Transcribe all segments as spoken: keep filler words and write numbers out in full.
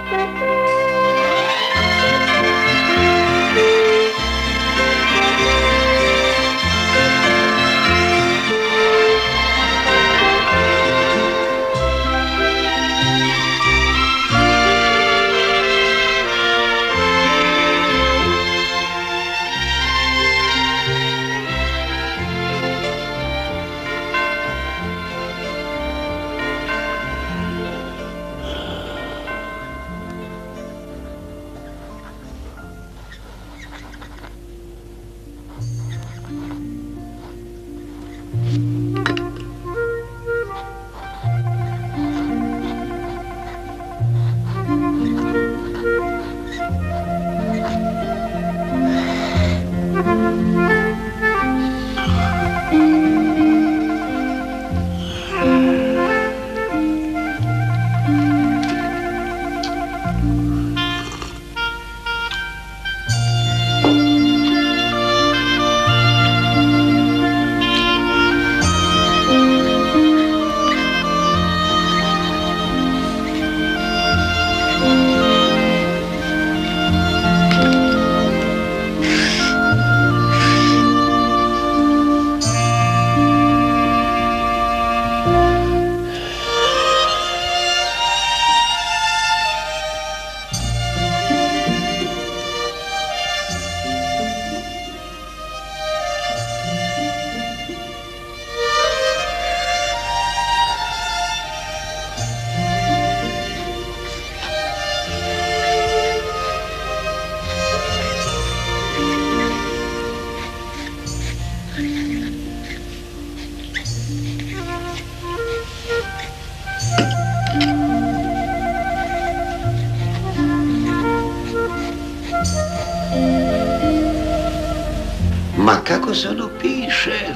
Ma kako se ono piše?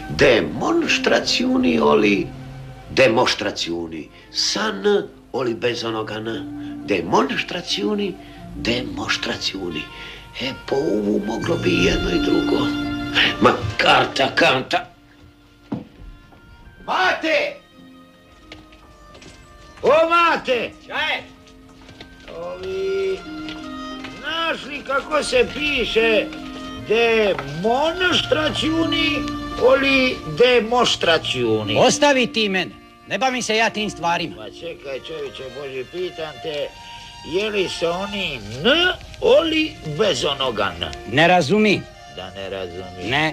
Demonstrazioni oli demonstrazioni. San oli bez onoga N. Demonstrazioni, demonstrazioni. E po ovu moglo bi jedno i drugo. Ma karta, kanta. Mate! O mate! Čaj! Ovi... Znaš li kako se piše demonstrazioni oli demonstrazioni? Ostavi ti mene. Ne bavim se ja tim stvarima. Ma čekaj, čovječe Boži, pitam te, je li se oni N oli bez onoga N? Ne razumi. Da ne razumi. Ne.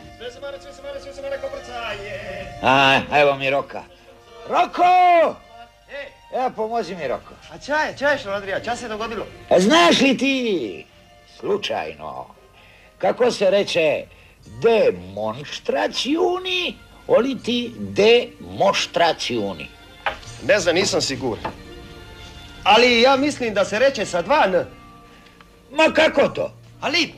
A, evo mi Roka. Roko! Evo, pomozi mi, Roko. A čaje, čaje što, Andrija, čas se dogodilo? A znaš li ti, slučajno, kako se reče demonstrazioni oli ti demonstrazioni? Ne znam, nisam siguran. Ali ja mislim da se reče sa dva N. Ma kako to? Ali,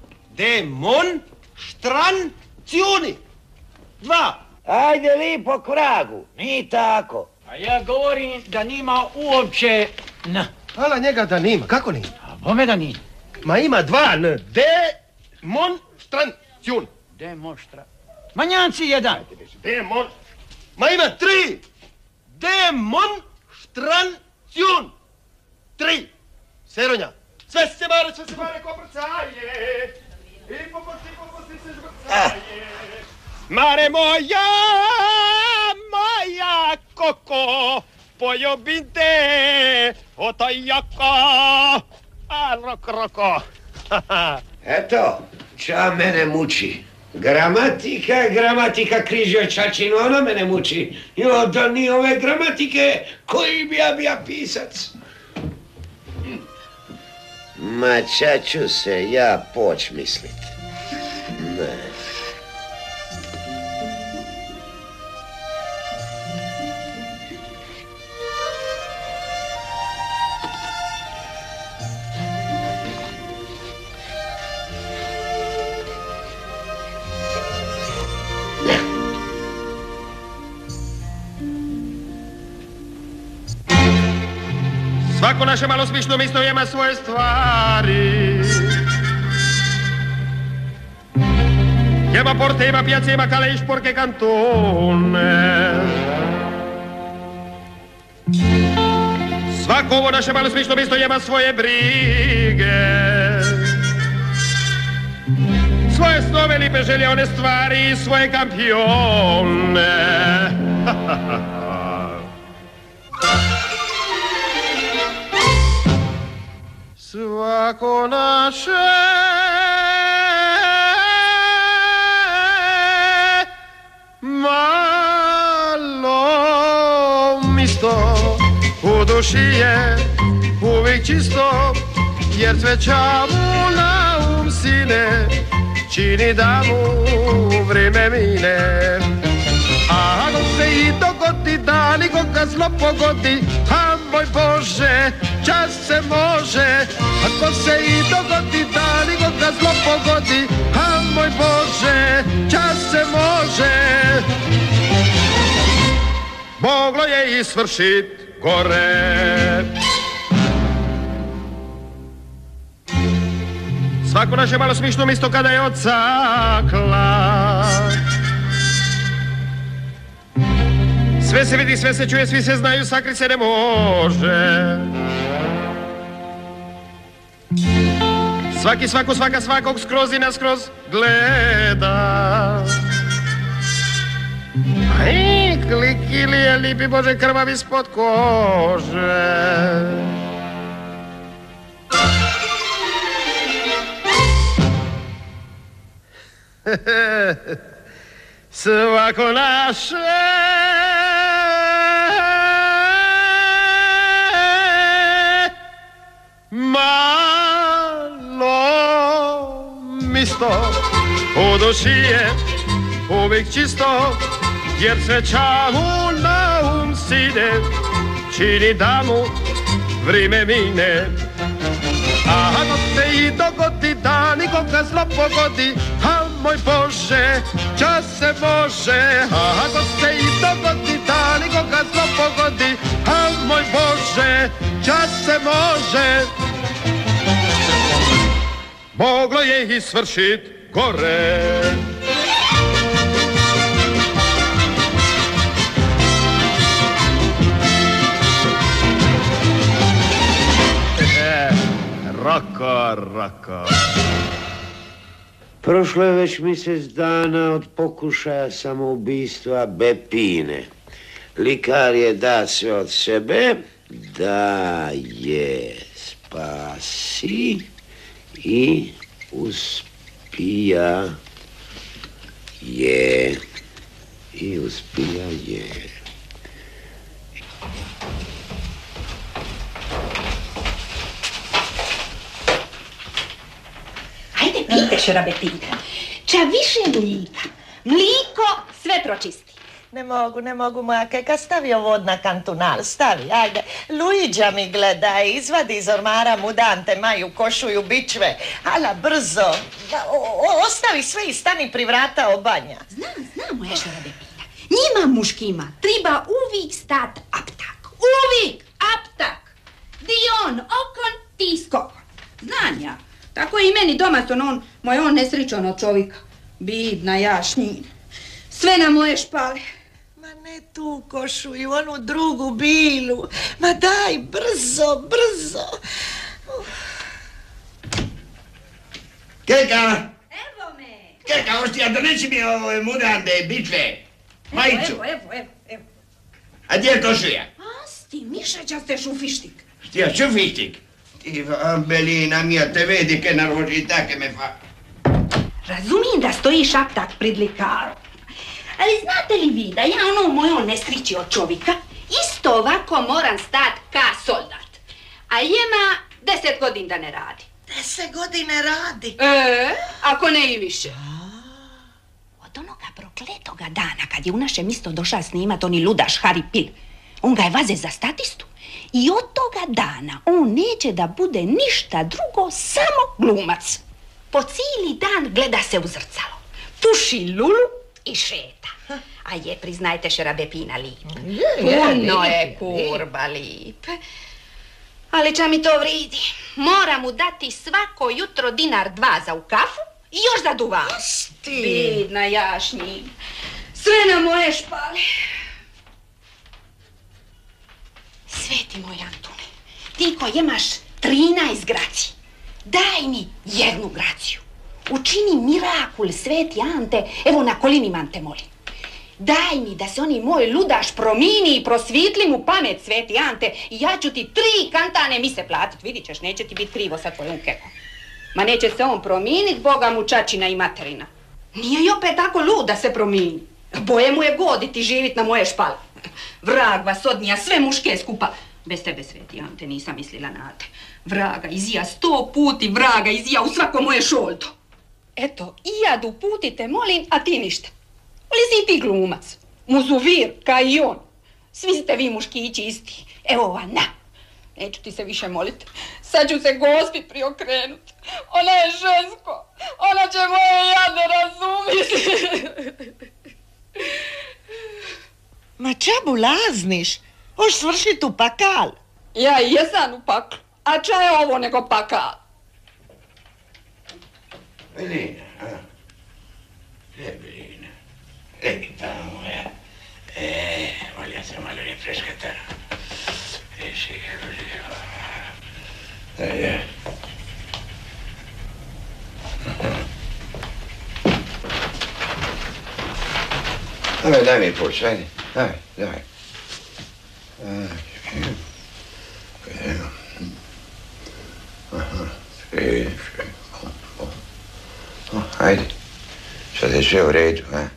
demonstrazioni. Dva. Ajde lipo k vragu, ni tako. A ja govorim da nima uopće N. Hvala njega da nima, kako nima? A bome da nima. Ma ima dva N, demonstrazioni. Demonstra... Manjanci jedan. Demon... Ma ima tri! Demonstrazioni. Tri. Seronja. Sve se mare, sve se mare ko prcaje. I popusti, popusti se žvrcaje. Mare moja, moja koko, poljubim te, o to jako. A, roko, roko. Eto, ča mene muči. Gramatika, gramatika križio čačinu, ona mene muči. Jo, da ni ove gramatike, koji bi ja bija pisac. Ma ča ću se ja poć mislit. Ne. Svako naše malo smišno misto ima svoje stvari. Ima porte, ima piazze, ima cale i sporche cantone. Svako ovo naše malo smišno mjesto ima svoje brige. Svoje snove, lipe želje, one stvari i svoje kampione. Svako naše malo misto u duši je uvijek čisto, jer cveća mu na um sine čini da mu vrijeme mine. A ako se i dogodi da nikoga zlo pogodi, a moj Bože, čas se može. Ako se i dogodi da nikoga zlo pogodi, a moj Bože, čas se može. Moglo je i svršit gore. Svako naše malo smišno mjesto kada je odsakla. Sve se vidi, sve se čuje, svi se znaju, sakrit se ne može. Svaki svako, svaka svakog skroz i naskroz gleda. Aj, kliki li je lipi Bože krvav ispod kože. Svako naše malo misto u duši je uvijek čisto, jer cveća mu na um sine čini da mu vrijeme mine. A ako se i dogodi da nikoga zlo pogodi, a moj Bože, čas se može. A ako se i dogodi da nikoga zlo pogodi, a moj Bože, čas se može. Moglo je i svršit gore. Roko, roko. Prošlo je već mjesec dana od pokušaja samoubistva Bepine. Likar je da sve od sebe, da je spasi i uspija je. I uspija je. Pijte, Šarabepina. Ča više mlika. Mliko sve pročisti. Ne mogu, ne mogu, moja keka, stavi ovo od na kantunal, stavi, ajde. Luiđa mi gleda, izvadi iz ormara mudante, maju, košuju, bičve. Ala, brzo, da, o, o, ostavi sve i stani pri vrata obanja. Znam, znam, moja Šarabepina. Njima muškima treba uvijek stat aptak. Uvijek aptak. Di on okon, ti skokon. Znam ja. Tako je i meni doma, on, moj on nesričan od čovjeka. Bidna jašnjina. Sve na moje špale. Ma ne tu košuju, onu drugu bilu. Ma daj, brzo, brzo. Uf. Keka! Evo me! Keka, ostija, donesi mi ovo mudande, bičve. Majicu. Evo, evo, evo, evo. A gdje je košulja? Asti, mišaća ste šufištik. Štija, šufištik? Ti, Ambelina mija, te vedi ke naroži take me fa... Razumijem da stoji šaptak pred likarom. Ali znate li vi da ja ono mojo nesrići od čovjeka isto ovako moram stat ka soldat. A jema deset godin da ne radi. Deset godine radi. E, ako ne i više. Od onoga prokletoga dana kad je u naše misto došao snimat oni ludaš Harry Pil, on ga je vaze za statistu. I od toga dana on neće da bude ništa drugo, samo glumac. Po cijeli dan gleda se u zrcalo, puši lulu i šeta. A je, priznajte, Šarabepina lip. Puno je kurba lip. Ali ča mi to vridi? Moram mu dati svako jutro dinar dva za u kafu i još za duvan. Bidna jašnjina. Sve na moje špale. Sveti moj Antune, Eto, imaš trinaest graci. Daj mi jednu graciju. Učini mirakul, sveti Ante, evo na kolinima te molim. Daj mi da se oni moj ludaš promini i prosvitli mu pamet, sveti Ante, i ja ću ti tri kantane mise platit. Vidit ćeš, neće ti biti krivo sa tvojom kekom. Ma neće se on prominit, Boga mu čačina i materina. Nije i opet tako lud da se promini. Boje mu je goditi živit na moje špale. Vrag vas odnija, sve muške skupa. Bez tebe, sveti Ante, nisam mislila na te. Vraga izija sto puti, vraga izija u svako moje šoldo. Eto, i ja du puti te molim, a ti ništa. Ali si ti glumac, muzuvir, ka i on. Svi ste vi muškići isti. Evo ova, na. Neću ti se više molit. Sad ću se Gospi priokrenut. Ona je žensko. Ona će moje jadne razumiti. Ma čabu lazniš? Hoš svršit u pakal. Ja i jesam u paklu. A ča je ovo nego pakal? Belina, a? E, Belina. Ej, tamo, ja. E, voglio se malo rinfrescare. E, sì, così. Dai, eh. Vabbè, dai, mi forse, dai. Dai, dai. Ah, sì. Vediamo. Aha, sì, sì. Bom, bom. Oh, ajde. Sad je sve u redu, a?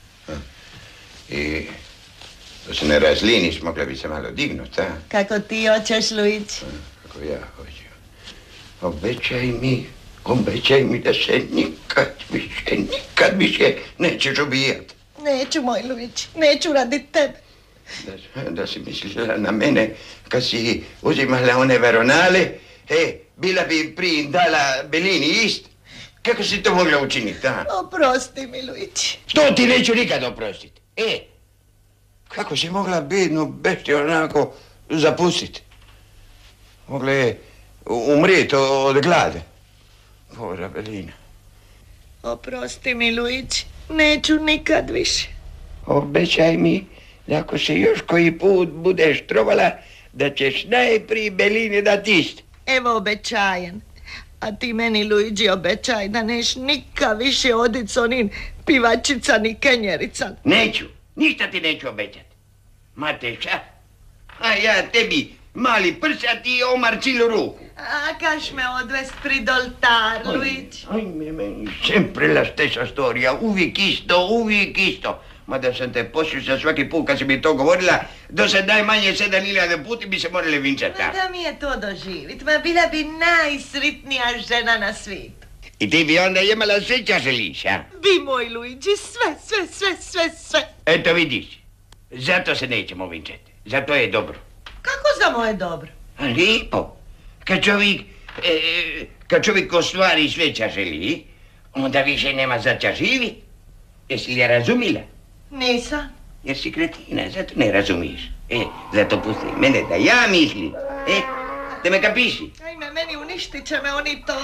I da se ne razliniš, mogla bi se malo dignut, a? Kako ti hoćeš, Luić? Kako ja hoću. Obećaj mi, obećaj mi da se nikad više, nikad više nećeš ubijat. Neću, moj Luić, neću radi tebe. Da, da si mislila na mene kad si uzimala one veronale, e, bila bi prije dala Belini ist. Kako si to mogla učiniti, a? Oprosti mi, Luić. To ti neću nikad oprostiti. E, kako si mogla bednu beštiju onako zapustiti? Mogla je umrijeti od glade. Bora Belina. Oprosti mi, Luić. Neću nikad više. Obećaj mi da ako se još koji put budeš trovala, da ćeš najprije Belini dati ist. Evo obećajem. A ti meni, Luigi, obećaj da neš nikad više odit s onim pivačica ni kenjerica. Neću, ništa ti neću obećati. Mateša, a ja tebi mali prsa ti omar cilu ruku. A kaš me odvest prid oltar, Luigi? Ajme, meni, sempre la stessa storia, uvijek isto, uvijek isto. Mada sam te poslušao svaki put kad si mi to govorila, do sad najmanje sedam hiljada puti bi se morali vinčati. Ma da mi je to doživit, ma bila bi najsritnija žena na svijetu. I ti bi onda imala sve ča želiš, a? Bi, moj Luigi, sve, sve, sve, sve, sve. Eto vidiš, zato se nećemo vinčati, zato je dobro. Kako za moje dobro? A lijepo, kad čovjek, e, kad čovjek ostvari sve ča želi, onda više nema za ča živi. Jesi li je razumila? Nisam. Jer si kretina, zato ne razumiješ. E, zato pusti mene da ja mislim. E, da me kapiši. Ajme, meni uništit će me oni to.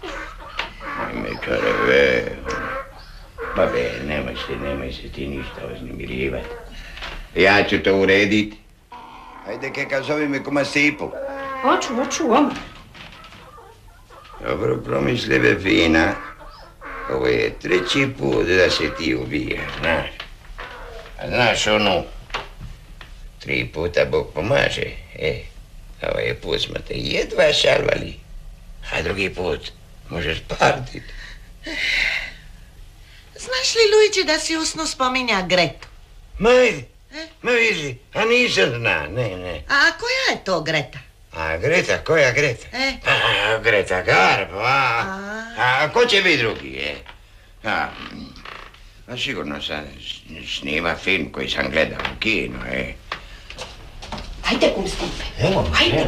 Ajme, kareve. Pa be, nemoj se, nemoj se ti ništa oznemirivati. Ja ću to urediti. Ajde, keka, zove me kuma Stipu. Hoću, hoću, oma. Dobro promislive, fina. Ovo je treći put da se ti ubijaš, znaš. A znaš onu, tri puta Bog pomaže, e, ovaj put smo te jedva šalvali, a drugi put možeš partit. Znaš li, Luigi, da si usnu spominja Gretu? Ma vidi, e? ma vidi, a nisam zna, ne, ne. A koja je to Greta? A Greta, koja Greta? E? A, Greta Garbo, a, a, a ko će biti drugi, e? A, a sigurno sam snima film koji sam gledao u kinu, e. Ajde, kum Stipe. Evo, ajde.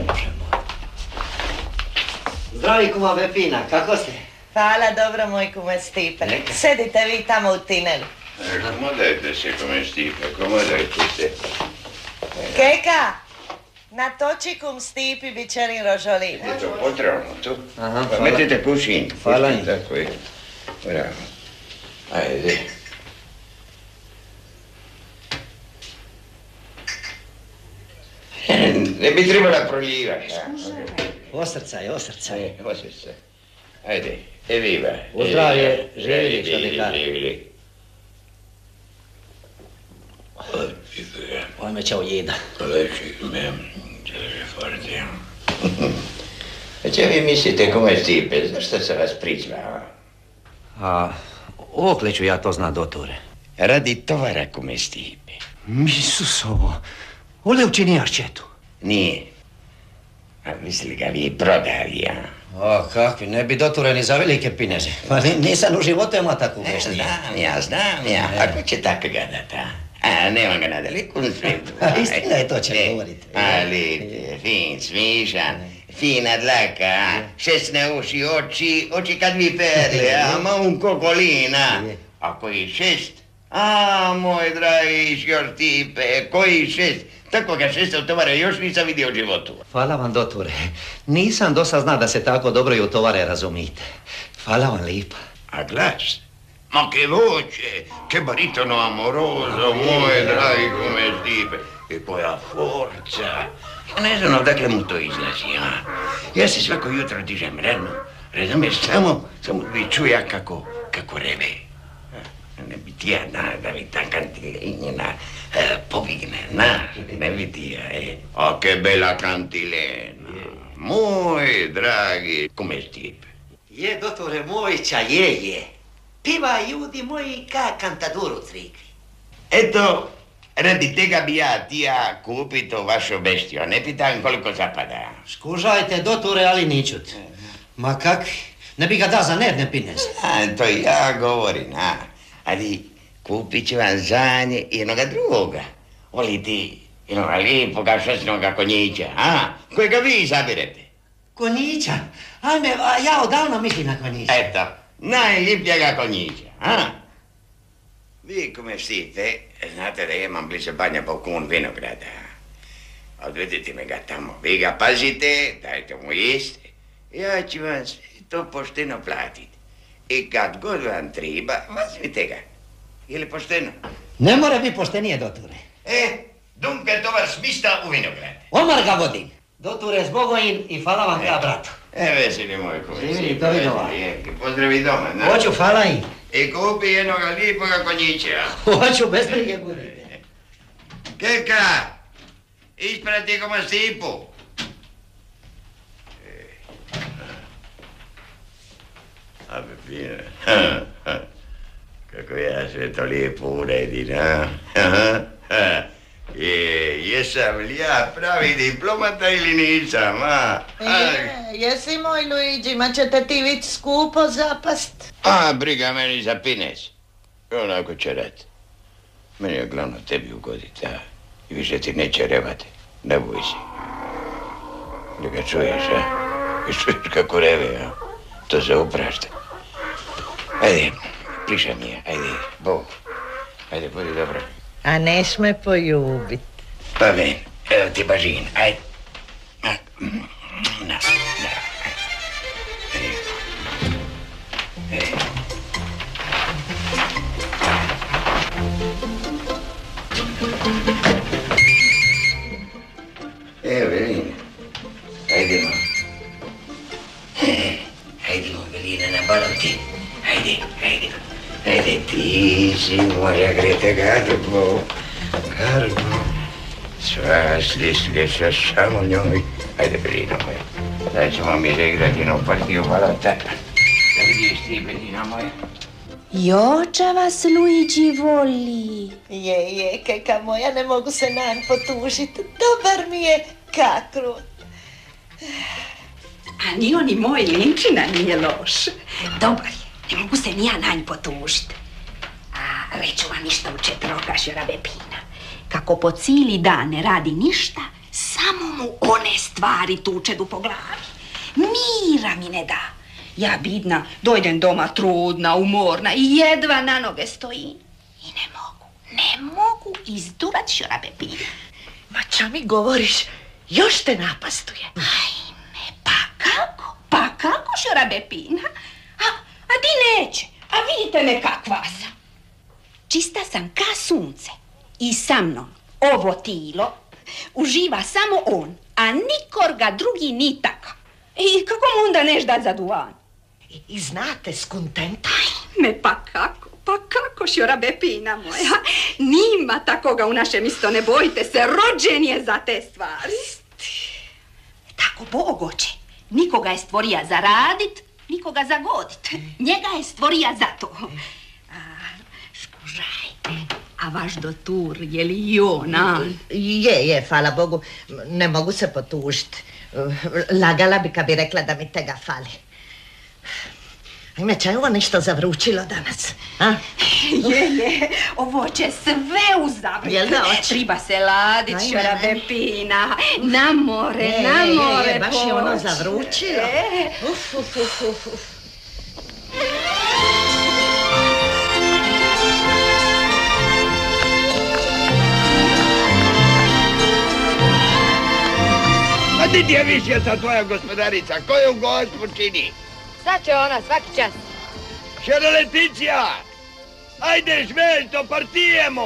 Zdravi, kuma Pepina, kako ste? Hvala, dobro, moj kume Stipe. Neka. Sedite vi tamo u tinelu. Komodajte se, kume Stipe, komodajte se. Keka, natoči kum Stipi bičerin rožolin. Je to potrebno tu? Aha, Pa hvala. metite kušin. Hvala Kušin, im. tako je. Bravo. Ajde. Ne bi trebala prolivati. Osrcaj, osrcaj. Osrcaj. Ajde, eviva. Uzdravje, živjeli čovjeka. Pojme ćao jeda. Leži me, leži forti. A če vi mislite kome Stipe, zašto se vas priča? A okle ću ja to zna, doktore? Radi tovara kome Stipe. Misusovo, ole učinijaš četu? Nije. A misli ga vi prodali, ja? O, kakvi, ne bi doture ni za velike pineze. Pa nisam u životu ima takvu veštinu. Znam ja, znam ja. Ako će tako gadati, a? A, nema ga na dalekom svijetu. Istina je to će govoriti. Ali, fin, smišan, fina dlaka, šestne uši, oči, oči kad mi perle, a ma un kokolina. A koji šest? A, moj dragi Stipe, koji šest? Tako ga šesta u tovare još nisam vidio u životu. Hvala vam, doktore. Nisam dosad zna da se tako dobro i u tovare razumite. Hvala vam lipa. A glas? Ma che voce, che baritono amoroso, moj dragi come Stipe. E poi a forza. Ja ne znam odakle mu to izlazi, a? Ja se svako jutro dižem rano, razumiješ, samo, samo bi čuja kako, kako reve. Ne bi ti ja, na, da mi ta cantilenina eh, povigne, na, ne bi ti ja, eh. A che bella cantilena, moj dragi come Stipe. Je, doktore moj, ča je, je. Piva ljudi moji ka kantaduru crikvi. Eto, radi tega bi ja ti ja kupi to vašu beštiju, a ne pitam koliko zapada. Skužajte, doktore, ali ničut. Ma kakvi, ne bi ga da za nedne pineze. A, to ja govorim, a. Ali kupit ću vam za nje jednoga drugoga. Volite jednoga lijepoga šesnoga konjića, a? Kojega vi izabirete. Konjića? Ajme, ja odavno mislim na konjića. Eto, najljepljega konjića, a? Vi kome Stipe, znate da imam blizu Banja Bokun vinograda. Odvedite me ga tamo, vi ga pazite, dajte mu jeste. Ja ću vam sve to pošteno platiti. I kad god vam treba, vazmite ga. Je li pošteno? Ne mora biti poštenije, doktore. E, dunque to vas mista u vinograd. Omar ga vodim. Doktore, zbogojim i hvala vam ka bratu. E, veseli moj kome. Živjeli, to vidova. Pozdravi doma, na? Hoću, hvala im. I kupi jednoga lijepoga konjića. Hoću, bez brige budite. Keka, isprati kome Stipu. A Pepina, kako ja sve to lijepo uredim, a? Je, jesam li ja pravi diplomata ili nisam, a? Je, jesi moj Luigi, ma će te ti već skupo zapast. A, briga meni za pinec. Onako će rat. Meni je glavno tebi ugoditi, a? I više ti neće revati. Ne boj se. Da ga čuješ, a? I čuješ kako reve, a? To se uprašta. Ajde, priša mi je, ajde, Bog. Ajde, budi dobro. A neš me poljubit. Pa ven, evo ti bažin, ajde. Na, na, na. Evelina, ajdemo. Ajdemo, Evelina, na baloti. Ajde, ajde. Ajde, ti si moja Greta Garbo. Garbo. Sva slišliša samo njoj. Ajde, Belina moja. Daj ćemo mi zaigrati jednu partiju balota. Da vidiš ti, Belina moja. Joča vas Luigi voli. Je, je, keka moja, ne mogu se nanj potužit. Dobar mi je kakrut. A ni on i moj Linčina nije loš. Dobar je, ne mogu se ni ja nanj potužit. A reću vam ništa u četroka Šjorabe Pina. Kako po cijeli dan ne radi ništa, samo mu one stvari tučedu po glavi. Mira mi ne da. Ja bidna, dojdem doma trudna, umorna i jedva na noge stojim. I ne mogu, ne mogu izdurat Šjorabe Pina. Ma ča mi govoriš, još te napastuje. Ajme, pa kako? Pa kako Šjorabe Pina? A, a di neće? A vidite me kakva sam. Čista sam ka sunce. I sa mnom ovo tilo uživa samo on. a nikor ga drugi ni taka. I kako mu onda neš dat za duvan? I, i znate, skuntenta? Me pa kako, pa kako, šjora Bepina moja. Nima takoga u našem isto, ne bojte se, rođen je za te stvari. Tako Bog oče, nikoga je stvorija za radit, nikoga za godit. Njega je stvorija za to. A, skužaj, a vaš dotur, je li i on, a? Je, je, hvala Bogu, ne mogu se potužiti. Lagala bi kad bi rekla da mi tega fali. Ajme, čaj ovo nešto zavručilo danas, a? Je, je, ovo će sve uzaviti. Jel da, oče? Triba se ladit, šora Bepina, na more, je, na more. Je, je, baš je ono zavručilo. E. Uf, uf, uf, uf. A di ti je više ta tvoja gospodarica? Koju gospu čini? Sad će ona, svaki čas. Šera Leticija! Ajde žveljto, partijemo!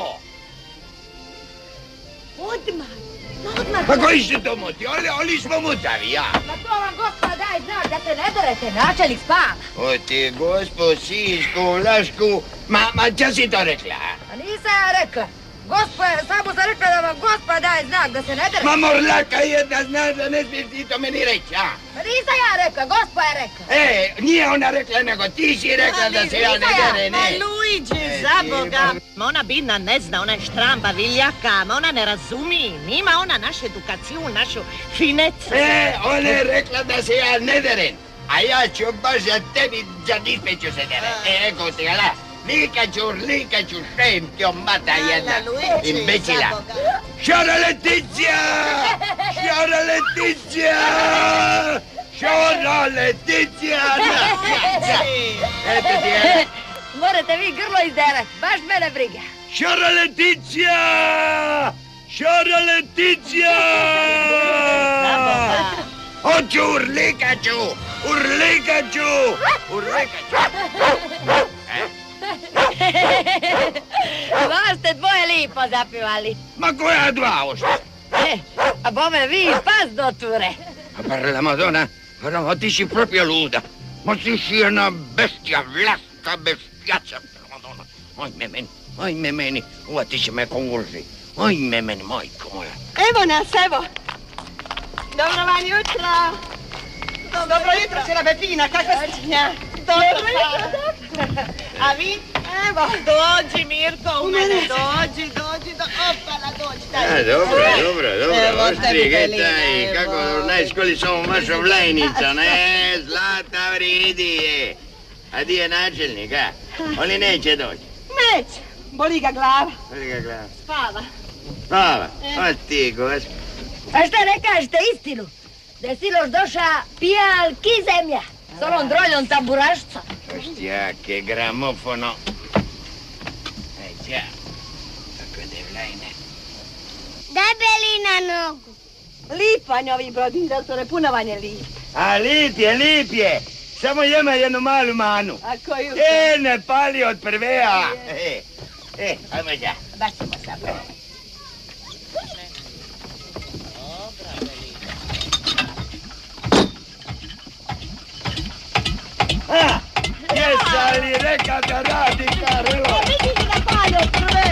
Odmah, odmah. Pa koji su to muti? Oni, oni smo mutavi, ja. Ma to vam gospa daj znak da se ne derete, načelnik spava. O ti gospo, sisku, lašku, ma, ma čas si to rekla? A nisam ja rekla. Gospa je, samo sam rekla da vam gospa daje znak da se ne derete. Ma morlaka jedna zna da ne smiješ ti to meni reći, a? Pa nisam ja rekla, gospa je rekla. E, nije ona rekla, nego ti si rekla da se ja ne dere, Ma ne. Luigi, za Boga. Ma ona bidna ne zna, ona je štramba, viljaka, ma ona ne razumi. Nima ona našu edukaciju, našu finecu. E, ona je rekla da se ja ne derem. A ja ću baš za tebi, za nispe ću se dere. E, eko ti gala. Likaću, likaću, šem ti mata jedna. Imbecila. Šora Leticija! Šora Leticija! Šora Leticija! Eto ti je. Morate vi grlo izderat, baš mene briga. Šora Leticija! Šora Leticija! Hoću, urlikaću! Urlikaću! Urlikaću! Baš ste dvoje lipo zapivali. Ma koja dva ošta? E, a bome vi pas doture. A per la Madonna, però ti si proprio luda. Ma ti si una bestia, vlasta bestiaccia, per la Madonna. Ojme meni, ojme meni, ova ti si me konvulzi. Ojme meni, majko moja. Evo nas, evo. Dobro vam jutro. Dobro jutro, šera Bepina, kakva ste? Dobro jutro. A vi? Evo, dođi Mirko u mene, dođi, dođi, do... opala, dođi, daj. A, dobro, dobro, dobro, Evo, ostri, tebi taj, evo. kako u najškoli samo mašo vlajnica, ne, zlata vridi je. A di je načelnik, a? Oni neće doći. Neće, boli ga glava. Boli ga glava. Spava. Spava, o ti, gospod. A šta ne kažete istinu? Da je siloš doša pijalki zemlja. S onom droljom tamburašca. Oštjake, gramofono. Aj, ja. Kako je vlajne. Debeli na nogu. Lipanj ovi brodin, da su repunovanje lip. A lip je, lip je. Samo ima jednu malu manu. A koju? E, ne pali od prvea. E, e, ajmo ja. Baš ćemo sad. A, jesam li reka da radi Karelo? Vidite da pali od prve.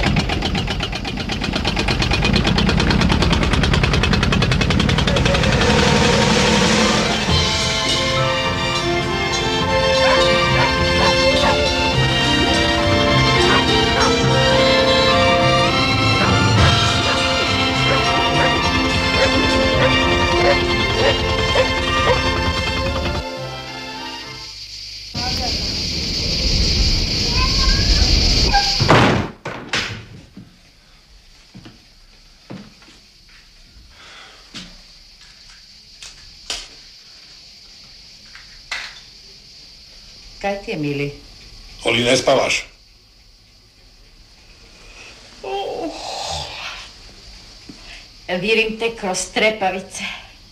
Kaj ti je, mili? Oli ne spavaš? Virim te kroz trepavice.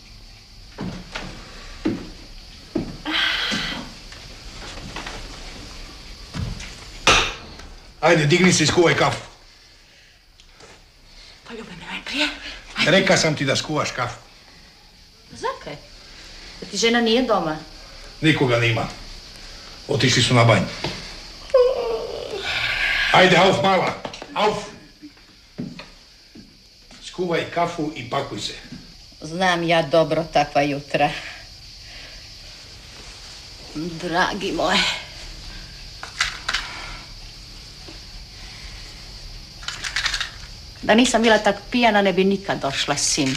Ajde, digni se i skuvaj kafu. Poljubi me najprije. Reka sam ti da skuvaš kafu. Ti žena nije doma? Nikoga nima. Otišli su na banj. Ajde, auf, mala. Auf. Skuvaj kafu i pakuj se. Znam ja dobro takva jutra. Dragi moj. Da nisam bila tak pijana, ne bi nikad došla, sin.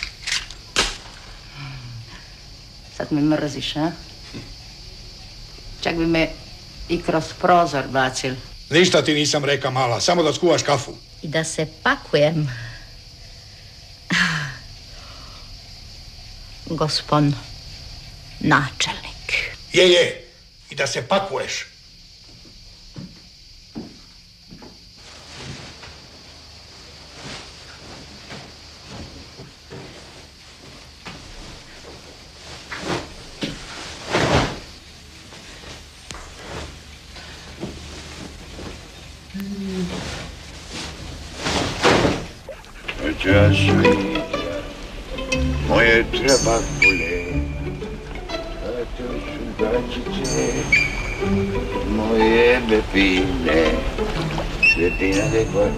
Sad me mrziš, a? Čak bi me i kroz prozor bacil. Ništa ti nisam reka, mala, samo da skuvaš kafu. I da se pakujem. Gospod načelnik. Je, je, i da se pakuješ. Časvi, moje trabakule, a to su gačice, moje bepine, svetina dekva.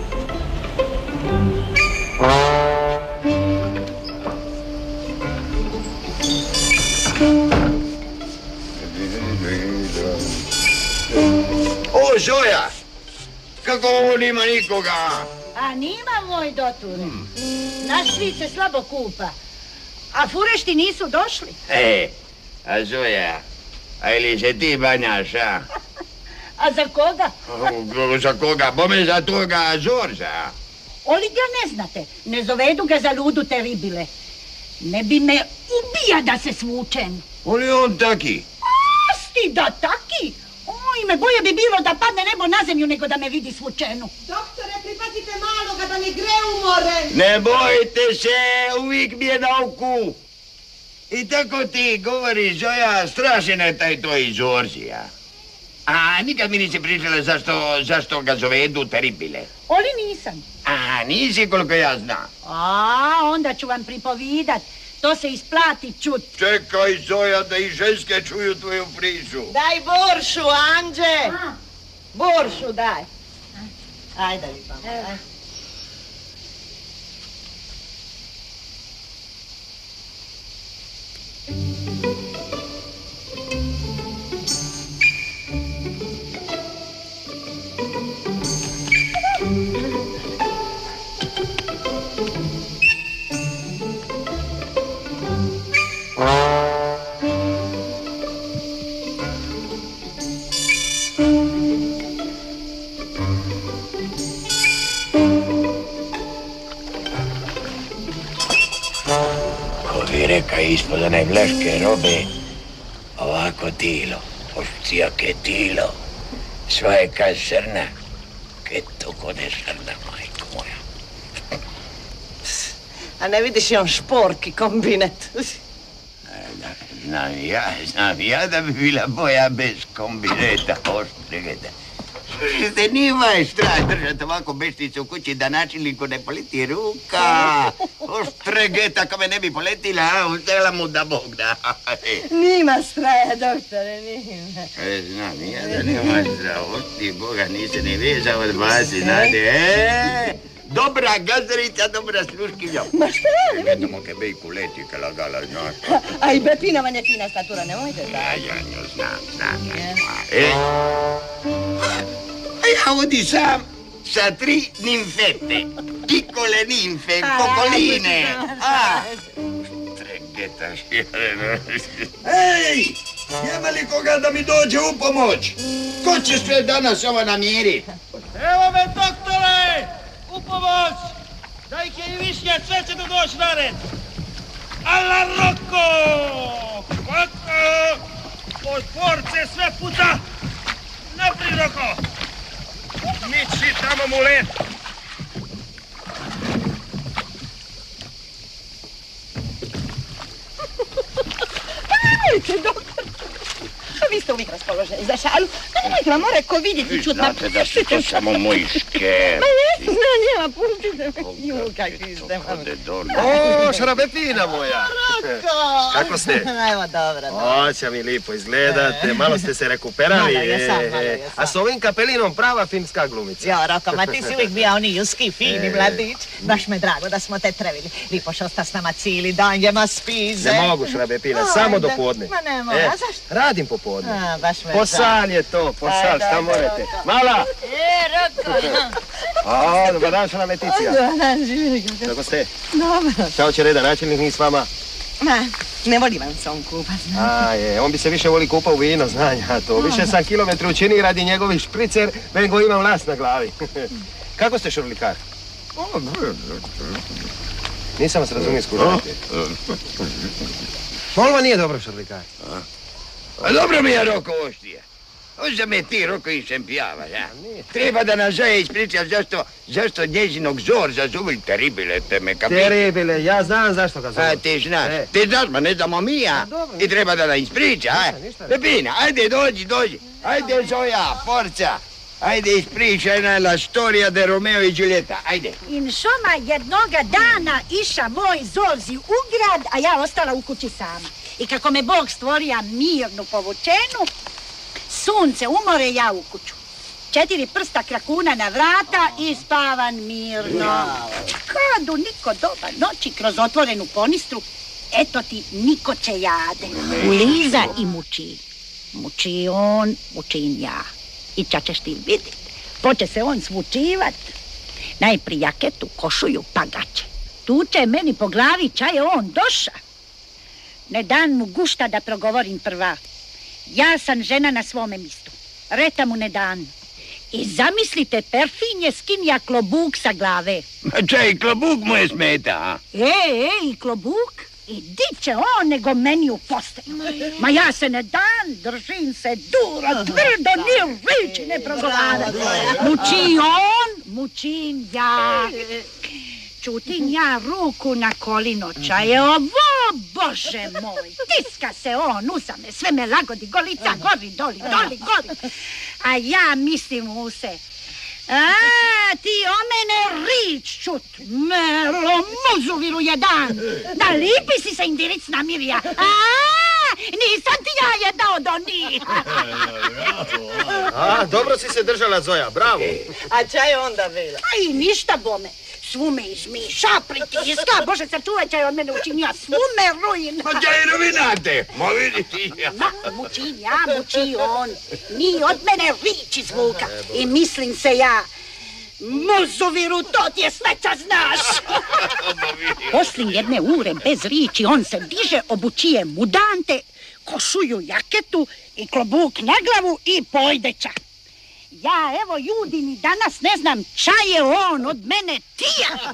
O, Zoja! Kako ovo nima nikoga? A nima, moj doture. Naš svijet se slabo kupa. A furešti nisu došli. E, a Zoja, a ili se ti banjaš, a? A za koga? O, za koga? Bome za toga Zorza. Oli ga ne znate. Ne zovedu ga za ludu te ribile. Ne bi me ubija da se svučem. Oli on taki? Asti da taki? Oj, me boje bi bilo da padne nebo na zemlju nego da me vidi svučenu. Doktore, pripazite maloga da ne gre u more. Ne bojte se, uvijek mi je na oku. I tako ti govori Zoja, strašen je taj to iz Zorzija. A nikad mi nisi pričala zašto, zašto ga zovedu teribile. Oli nisam. A nisi koliko ja znam. A, onda ću vam pripovidat. To se isplati čut. Čekaj, Zoja, da i ženske čuju tvoju priču. Daj boršu, Anđe. A. Boršu daj. Ajde, lipamo. Ajde. Reka ispod one vlaške robe, ovako tilo, ošcija ke tilo, sva je ka srna, ke to kode srna, majko moja. A ne vidiš i on šporki kombinet? Znam ja, znam ja da bi bila boja bez kombineta, oštregeta. Slušajte, nije vaj strah držati ovako bešticu u kući da načelniku ne poleti ruka. Oštregeta, ako me ne bi poletila, uzela mu da Bog da. Nima straja, doktore, nima. E, znam ja da nema straha, ošti Boga, nisi ni vezao od basi, nade. E, dobra gazarica, dobra sluškinja. Ma šta je? Gledamo ke bejku leti, ka lagala, znaš. A i Bepina vam je fina statura, nemojte da. Ja, ja nju znam, znam, ja. E, a ja ovdje sam sa tri nimfete. Piccole nimfe, kokoline. A, stregeta širena. Ej, nema li koga da mi dođe u pomoć? Ko će sve danas ovo namirit? Evo me, doktore! U pomoć! Da ih je i višnja, sve će da doći na red! Alla Rocco! Kvako! Od porce sve puta! Napri, Rocco! Miči tamo mulet! Nemojte, doktor! vi ste uvijek raspoloženi za šalu. Pa nemojte vam more ko vidjeti čut. Znate da su to samo moji škerci. Ma jesu, zna njema, pustite me. Ju, kakvi ste malo. O, šarabepina moja. Roko! Kako ste? Evo, dobro. Oća mi lipo izgledate, malo ste se rekuperali. Malo jesam, malo jesam. A s ovim kapelinom prava filmska glumica. Jo, Roko, ma ti si uvijek bio oni juski, fini mladić. Baš me drago da smo te trevili. Lipo što osta s nama cijeli dan, jema spize. Ne mogu, šarabepina, samo do podne. Ma ne mogu, a zašto? Radim popodne. A, baš me Posal je to, posal, šta morate. Mala! E, Roko. A, dobar dan, šana Leticija. Dobar dan, živjeli. Kako ste? Dobro. Šta hoće reda, načelnik nije s vama? Ma, ne voli vam se on kupat, znam. A je, on bi se više voli kupao u vino, znam ja to. Više sam kilometru učini radi njegovih špricer, nego imam las na glavi. Kako ste, šurlikar? Nisam vas razumio skužati. Molva nije dobro, šurlikar. A dobro mi je Roko oštije. Možda me ti Roko i šempijava, ja? Treba da nam Zoja ispriča zašto, zašto njezinog Zorza zove teribile, te me kapiti. Teribile, ja znam zašto ga zove. A ti znaš, ti znaš, ma ne znamo mi, ja? I treba da nam ispriča, a? Pepina, ajde, dođi, dođi. Ajde, Zoja, forca. Ajde, ispričaj nam la storija de Romeo i Giulietta, ajde. Inšoma jednoga dana iša moj Zorzi u grad, a ja ostala u kući sama. I kako me Bog stvorija mirnu povučenu, sunce umore, ja u kuću. Četiri prsta krakuna na vrata i spavan mirno. Kadu niko doba noći kroz otvorenu ponistru, eto ti niko će jade. Uliza i muči. Muči on, mučim ja. I ča ćeš ti vidit. Poče se on svučivat. Najprije jaketu, košuju, pa gaće. Tuče meni po glavi, ča je on doša. Ne dan mu gušta da progovorim prva. Ja sam žena na svome mistu. Reta mu ne dan. I zamislite, perfinje skinja klobuk sa glave. Ma čaj, klobuk mu je smeta, a? E, e, i klobuk? I di će on nego meni u postelju? Ma ja se ne dan, držim se duro, tvrdo, ni riči ne progovara. Muči on, mučim ja. Čutim ja ruku na kolino, ča je ovo, Bože moj. Tiska se on, uzame, sve me lagodi, golica, gori, doli, doli, gori. A ja mislim u se. A, ti o mene rič čut, melo muzuviru jedan. Da lipi si se indiric namirija. A, nisam ti ja jedna od onih. A, dobro si se držala, Zoja, bravo. A ča je onda bila? A i ništa bome. Svu me izmiša, pritiska, Bože sačuvaj, čaj od mene učinio, svu me ruina. Ma čaj ruinate, ma vidi ti. Ma, mučim ja, muči on. Ni od mene riči zvuka. I mislim se ja, muzuviru, to ti je sveća znaš. Poslije jedne ure bez riči on se diže, obučije mudante, košuju jaketu i klobuk na glavu i pojdeća. Ja, evo, Judini, danas ne znam ča je on od mene tija.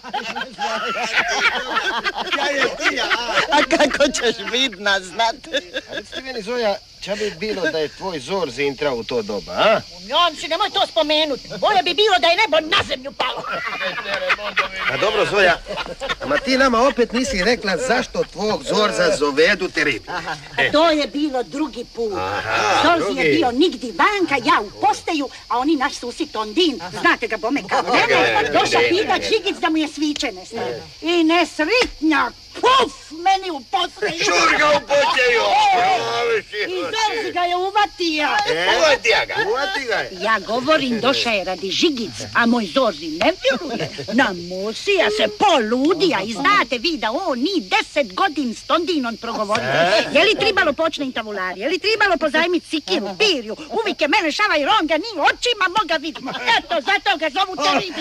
Ča je tija, a? A kako ćeš vidna znat? A recite meni, Zoja, ča bi bilo da je tvoj Zorzi intrao u to doba, a? Njom si, nemoj to spomenuti. Bolje bi bilo da je nebo na zemlju palo. A dobro, Zoja, ama ti nama opet nisi rekla zašto tvog Zorza zovedu Teribi. A to je bilo drugi put. Zorzi je bio nigdi vanka, ja u posteju, a oni naš susjed Ondin, znate ga bome kao mene, došao pitat Žigic da mu je sviće nestane. I nesritnjak, puf, meni u posteju. Šur ga u posteju. I Zorzi ga je uvatija. Uvatija ga. Uvati ga je. Ja govorim, došao je radi Žigic, a moj Zorzi ne vjeruje. Namusija se poludija i znate vi da on ni deset godin s Tondinom progovorio. Je li tribalo počne intavulari, je li tribalo pozajmit sikiru, pirju, uvijek je mene šava i ronga, ni očima moga vidimo. Eto, zato ga zovu Teribi.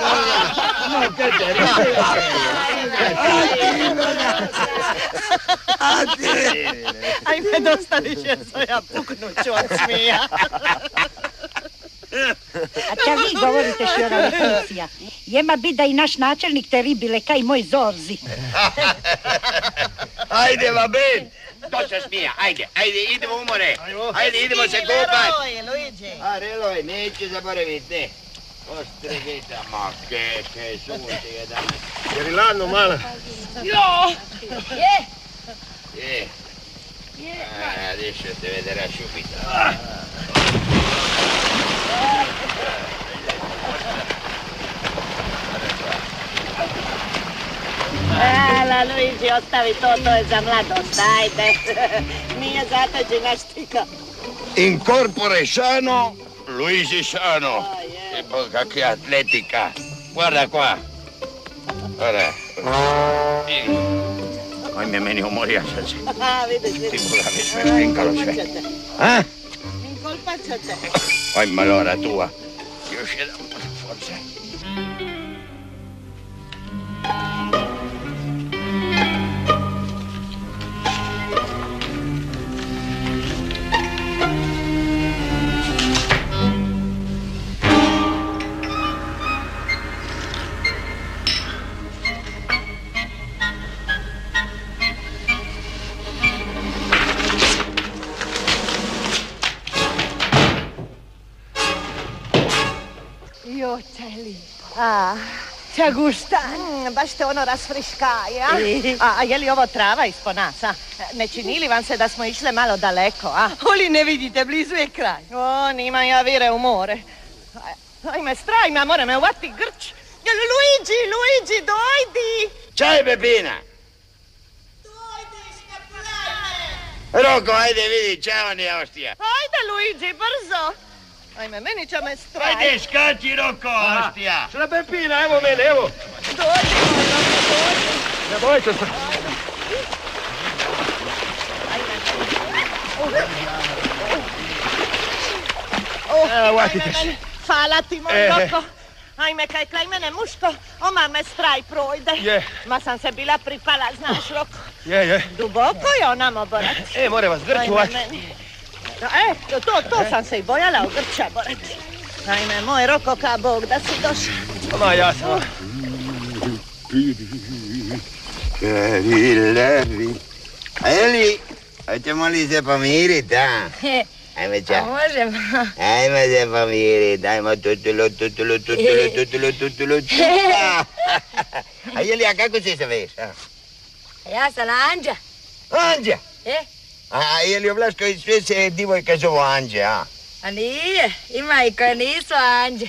Ajme, dosta više, Zoja, puknuću od smija. A ča vi govorite, Šjora Leticija? Jema bi da i naš načelnik Teribile, kaj moj Zorzi. Ajde, babin! Dosta smija, ajde, ajde, idemo u more. Ajde, idemo se kupat. Reloj, Luigi. A, reloj, neću zaboraviti, ne. Ostri vita, ma keše, sunce jedan. Je li ladno, mala? Jo! Je! Je. adesso ti vedrà subito. Ala, Luigi, ostavi to, to je za mladost, ajde. Nije zato gimnastika. In corpore sano, Luigi sano. Oh, yeah. E poi che atletica. Guarda qua. Guarda. Oj me meni umorio srce. A, vidiš, vidiš. Ti boga mi sve pinkalo sve. A? Inkolpaćete. Ajme allora tua. Još jedan forse. Jo, c'è lì. Ah, c'è gusta. Mm, baš te ono rasfriškaje, a? a? A je li ovo trava ispod nas, a? Ne čini li vam se da smo išle malo daleko, a? Oli ne vidite, blizu je kraj. O, nima ja vire u more. Ajme, strajme, mora me uvati grč. Luigi, Luigi, dojdi! Čaj, Pepina! Dojdi, skapulajme! Roko, ajde vidi, čaj on je ostija. Ajde, Luigi, brzo! Ajme, meni će me straj. Ajde, skači, Roko, ostija. Šta Pepina, evo mene, evo. Dođi, moj Roko, dođi. Ne bojte se. Evo, vatite se. Hvala ti, moj E, Roko. Ajme, kaj kraj mene muško, oma me straj projde. Je. Ma sam se bila pripala, znaš, Roko. Je, je. Duboko je onamo, borat. E, more vas grču Ajme, uvati. meni. E, to, to, to sam se i bojala u grča, borat. Ajme, moj Roko, ka Bog da si došao. Ma, ja sam. Carillavi. Eli, hoćemo li se pomirit, a? Ajme, ča. Možemo. Ajmo se pomirit, ajmo tutulu, tutulu, tutulu, tutulu, tutulu, čupa. A Jeli, a kako se zoveš? Ja sam Anđa. Anđa. E? A Jeli, u Vlaškoj sve se divojka zovu Anđe, a? A nije, ima i koje nisu Anđe.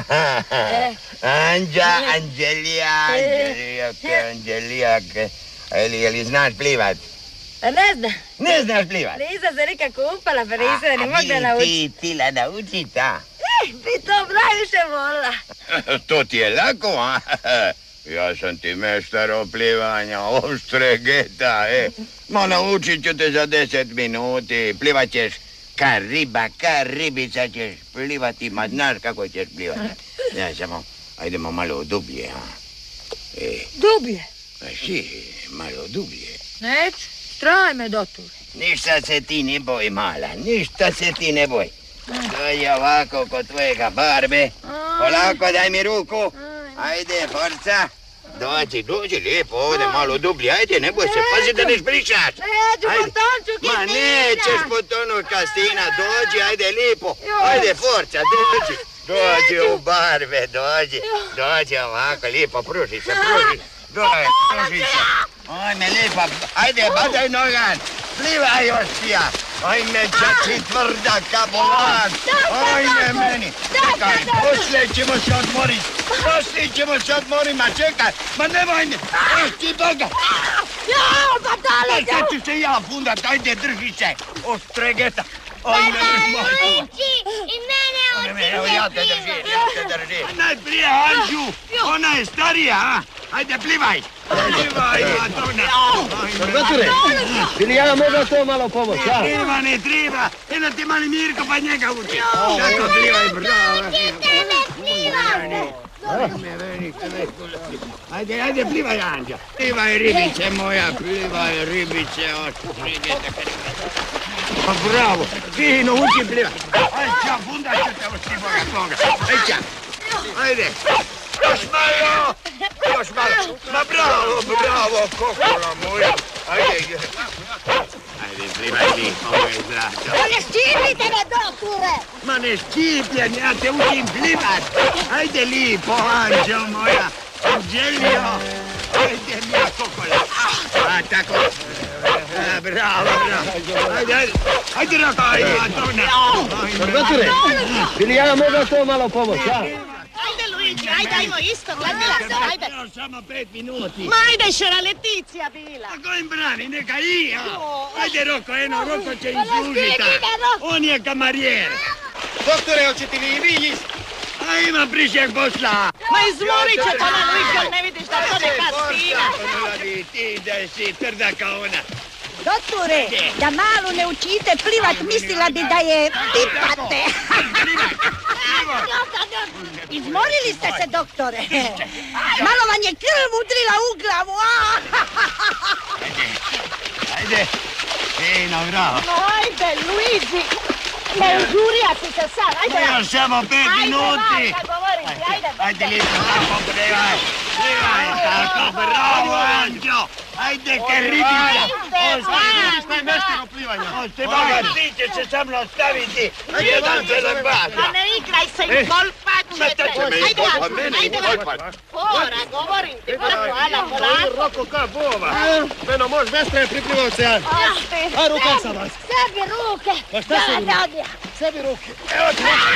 Anđa, Anđelija, Anđelijake, Anđelijake. Eli, jeli znaš plivat? A ne znam, Ne znaš plivat? nisam se nikako upala, pa nisam ni mogla A naučiti. ti, ti la naučit, a? E, bi to previše volila. To ti je lako, a? Ja sam ti meštar plivanja, oštre geta, e. Ma naučit ću te za deset minuti, plivat ćeš ka riba, ka ribica ćeš plivati, ma znaš kako ćeš plivati. Ja samo, ajdemo malo dublje, a? E, Dublje. a si, malo dublje. Neću, straj me dotur. Ništa se ti ne boj, mala, ništa se ti ne boj. To je ovako kod tvojega barbe. Polako, daj mi ruku. Ajde, forca. Dođi, dođi, lijepo ovdje, malo dublje. Ajde, ne boj se, pazi da ne špričaš. Neću, potonču Ma nećeš potonu, Kastina, dođi, ajde, lijepo. Ajde, forca, dođi. Dođi u barbe, dođi. Dođi ovako, lijepo, pruži se, pruži. Dođi, pruži se. Ajme, lijepa, ajde, badaj nogan. Plivaj, ostija. Ajme, čači tvrda ka bolan. Ajme, meni. Čekaj, poslije ćemo se odmorit. Poslije ćemo se odmorit, ma čekaj. Ma nemoj me. Osti Boga. Jao, pa dale, Sad ću se ja fundat, ajde, drži se. Ostregeta. Ajme, moj. i mene Evo, ja te držim, ja te držim. Najprije Anđu, ona je starija, a? Ajde, plivaj. Plivaj, Matona. Doktore, bi li ja mogao to malo pomoći, a? Treba, ne treba. Eno ti mali Mirko pa njega uči. Tako plivaj, bravo. Ajde, ajde, plivaj, Anđa. Plivaj, ribice moja, plivaj, ribice, oštrigete. Pa bravo, fino, uči plivaj. Ajde, ča, bunda ću te uči Boga toga. Ajde, ča. Ajde. Još malo, još malo. Ma bravo, bravo, kokola moja. Ajde, ajde, plivaj lipo, moj zračo. Ne ščipite me, doktore! Ma ne ščipljen, ja te učim plivat. Ajde lipo, Anđo moja. Anđelio. Ajde, mija kokola. A, tako. Bravo, bravo. Ajde, ajde. Ajde, Roko, ajde. Doktore, bi li ja mogao to malo pomoći, a? Ajde, Luigi, ajde, ajmo isto, gledala se, ajde. Još samo pet minuti. Ma ajde, šera Leticija bila. A ko im brani, neka i ja. Ajde, Roko, eno, Roko će im služiti. On je kamarijer. Doktore, hoćete li i vi isti? A ima prišeg posla. Ma izmorit će to na Luigi, ali ne vidiš da to neka stina. Radi, ti da si trda kao ona. Doktore, da malo ne učite plivat, mislila bi da je pipate. Izmorili ste se, doktore. Malo vam je krv udrila u glavu, a? Ajde. Eno, bravo. No, ajde, Luigi. Ne užurija si se sad, ajde. Još samo pet minuti. Ajde, Vaka, govori ti, ajde. Ajde, lijepo, tako, plivaj. Plivaj, tako, bravo, Anđo. Ajde, ke ribica. Ajde, Šta je mešteno plivanja? Ošte, Boga, ti će se sa mnom staviti. Jedan se ne bada. Ma ne igraj se i gol pačete. Ajde, ajde, Vaka. Fora, govorim ti, Vako, ala, polako. Roko ka bova. Meno, mož mestre priplivao se, Jan. Osti. A ruka sam vas. Sebi ruke. Pa šta se ruke? Da, da, Sebi ruke. Au,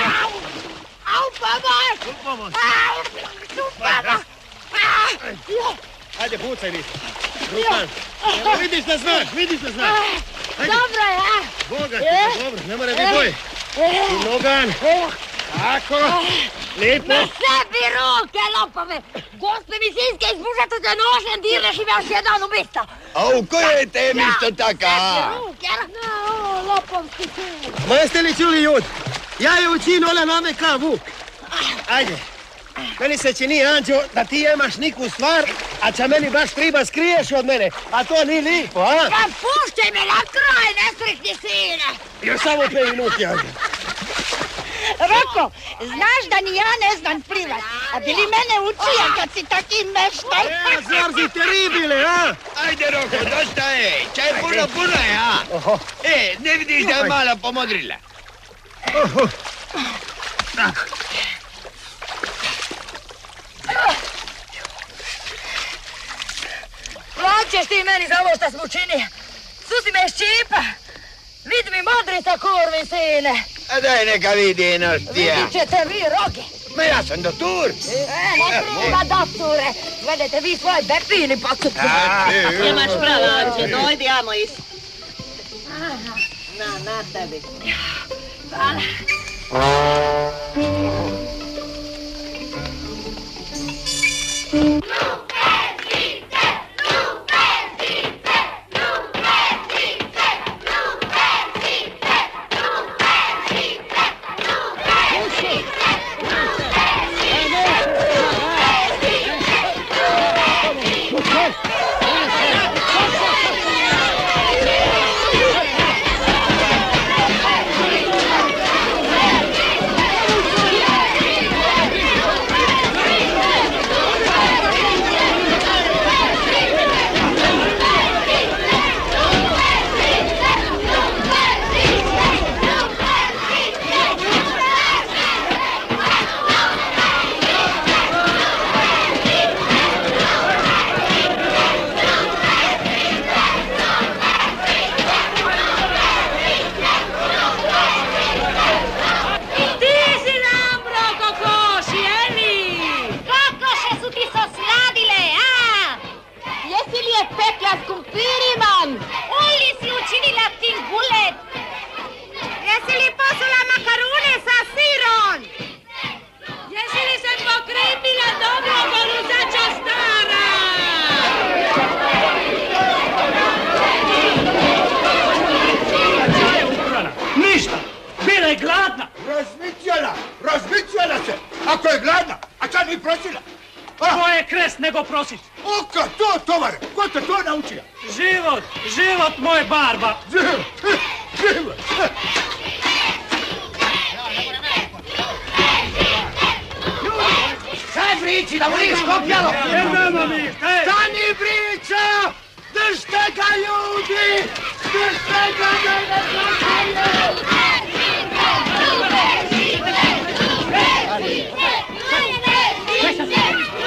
pomoć. Pomoć. Au, supala. Ajde, pucaj vi. Rukan. Evo, vidiš da znaš, vidiš da znaš. Ajde. Dobro je, a? Boga ti se, dobro, ne mora biti boj. I nogan. Tako. Lijepo. Na sebi ruke, lopove. Gospe mi sinske, izbužate te nožem, dirneš i još jedan ubica. A u koje te je misto taka? Ruke, o, lopovski sin. Ma jeste li čuli ljud? Ja je učin ole name ka vuk. Ajde. Meni se čini, Anđo, da ti imaš niku stvar, a će meni baš triba skriješ od mene. A to nije lipo, a? Pa puštaj me na kraj, nesretni sine. Još samo pet minuti, Anđo. Roko, znaš da ni ja ne znam plivat, a bi li mene učio kad si taki meštaj? E, zar te ribile, a? Ajde, Roko, dosta je. Čaj puno, puno je, a? Oho. E, ne vidiš da je malo pomodrila? Oho. Plaćeš ti meni za ovo što smo učinili. Susi me ščipa. Vidi mi modrica, kurvi sine. A daj neka vidi nostija. Vidit ćete vi, roge. Ma ja sam doktor. E, ne treba doktore. Gledajte vi svoje bepini pa su... Imaš prava, Anđe, dojdi, amo isto. Na, na tebi. Hvala. Ako je gladna, a čak mi prosila. To je krest nego prosit. Oka, to, tovare, ko te to naučio? Život, život moj barba. Život, život. Kaj vriči, da mu nije skopjalo? Nema mi, hej! Stani vriča! Držte ga, ljudi! Držte ga, da ne skopjalo!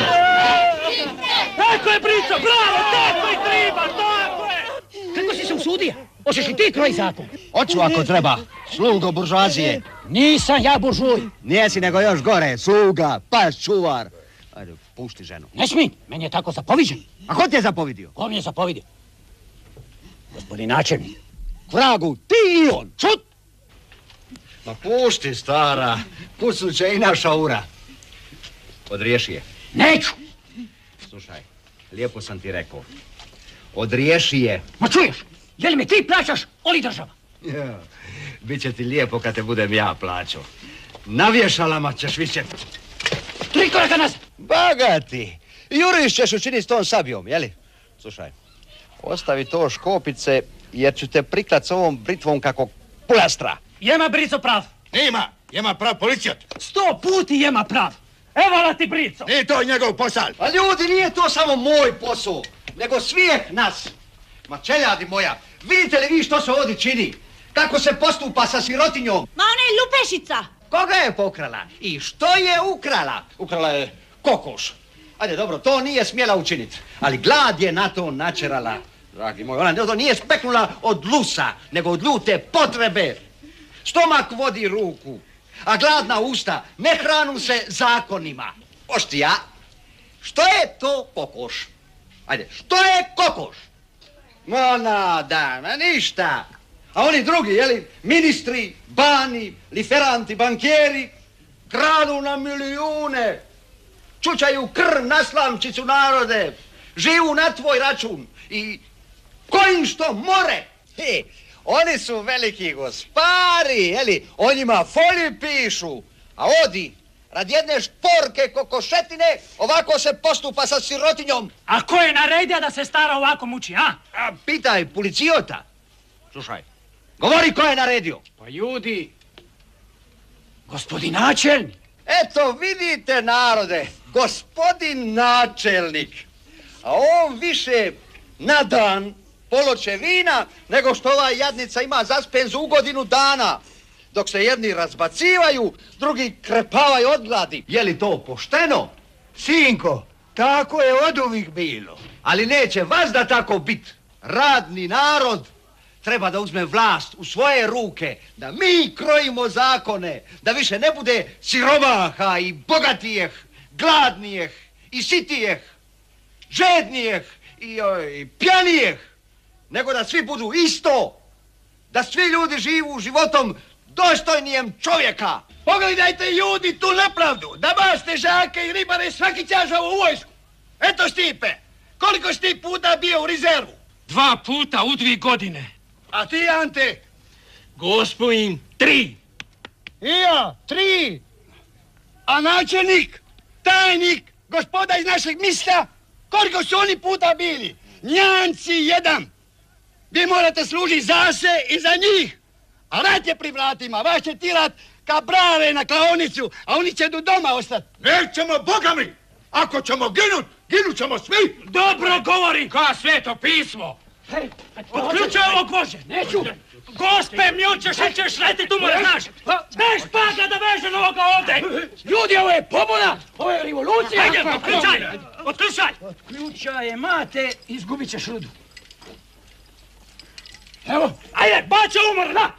Tako je, Brico, bravo, tako je triba, tako je! Kako si se sudija. Hoćeš i ti kroj zakon? Hoću ako treba. Slugo buržoazije. Nisam ja buržuj. Nijesi nego još gore. Sluga, pas, čuvar. Ajde, pušti ženu. Ne smij, meni je tako zapoviđen. A ko ti je zapovidio? Ko mi je zapovidio? Gospodin načelnik. Vragu, ti i on. Čut! Ma pušti, stara. Pucnut će i naša ura. Odriješi je. Neću! Slušaj, lijepo sam ti rekao. Odriješi je. Ma čuješ, je li me ti plaćaš, oli država? Ja, bit će ti lijepo kad te budem ja plaćao. Na vješalama ćeš više. Tri koraka nazad! Bagati! Juriš ćeš učiniti s tom sabijom, jeli? Slušaj, ostavi to škopice jer ću te priklat s ovom britvom kako pulastra. Jema brico prav. Nima, jema prav policijat. Sto puti jema prav. Evo la ti brico. Nije to njegov posal. A ljudi, nije to samo moj posao, nego svijeh nas. Ma čeljadi moja, vidite li vi što se ovdje čini? Kako se postupa sa sirotinjom? Ma ona je lupešica. Koga je pokrala? I što je ukrala? Ukrala je kokoš. Ajde, dobro, to nije smjela učiniti. Ali glad je na to načerala. Dragi moj, ona to nije speknula od lusa, nego od ljute potrebe. Stomak vodi ruku, a gladna usta ne hranu se zakonima. Oštija, što je to kokoš? Ajde, što je kokoš? Ma nada, ma ništa. A oni drugi, jeli, ministri, bani, liferanti, bankjeri, kradu na milijune, čučaju krv na slamčicu narode, živu na tvoj račun i ko im što more. He, oni su veliki gospari, jeli, o njima folji pišu, a odi, radi jedne šporke kokošetine, ovako se postupa sa sirotinjom. A ko je naredio da se stara ovako muči, a? A pitaj policijota. Slušaj, govori ko je naredio. Pa ljudi, gospodin načelnik. Eto vidite narode, gospodin načelnik. A on više na dan poloče vina nego što ova jadnica ima za spenzu u godinu dana. Dok se jedni razbacivaju, drugi krepavaju od gladi. Je li to pošteno? Sinko, tako je oduvijek bilo. Ali neće vas da tako bit. Radni narod treba da uzme vlast u svoje ruke, da mi krojimo zakone, da više ne bude siromaha i bogatijeh, gladnijeh i sitijeh, žednijeh i, oj, pjanijeh, nego da svi budu isto, da svi ljudi živu životom dostojnijem čovjeka. Pogledajte ljudi tu nepravdu, da baš težake i ribare svaki ćažava u vojsku. Eto Stipe, koliko si ti puta bio u rezervu? Dva puta u dvije godine. A ti, Ante? Gospodin, tri. I ja, tri. A načelnik, tajnik, gospoda iz našeg mista, koliko su oni puta bili? Njanci jedan. Vi morate služiti za se i za njih. A rat je pri vratima, vaš će tirat ka brave na klaonicu, a oni će do doma ostati. Nećemo, boga mi! Ako ćemo ginut, ginut ćemo svi! Dobro govori ka sveto pismo. Otključaj ovog vože, neću. Gospe, mjučeš i ćeš letit umore, znaš. Beš paga da veže ovoga ovdje. Ljudi, ovo je pobuna, ovo je revolucija. Ajde, otključaj, otključaj. Otključaj, mate, izgubit ćeš rudu. Evo, ajde, baća umor, da!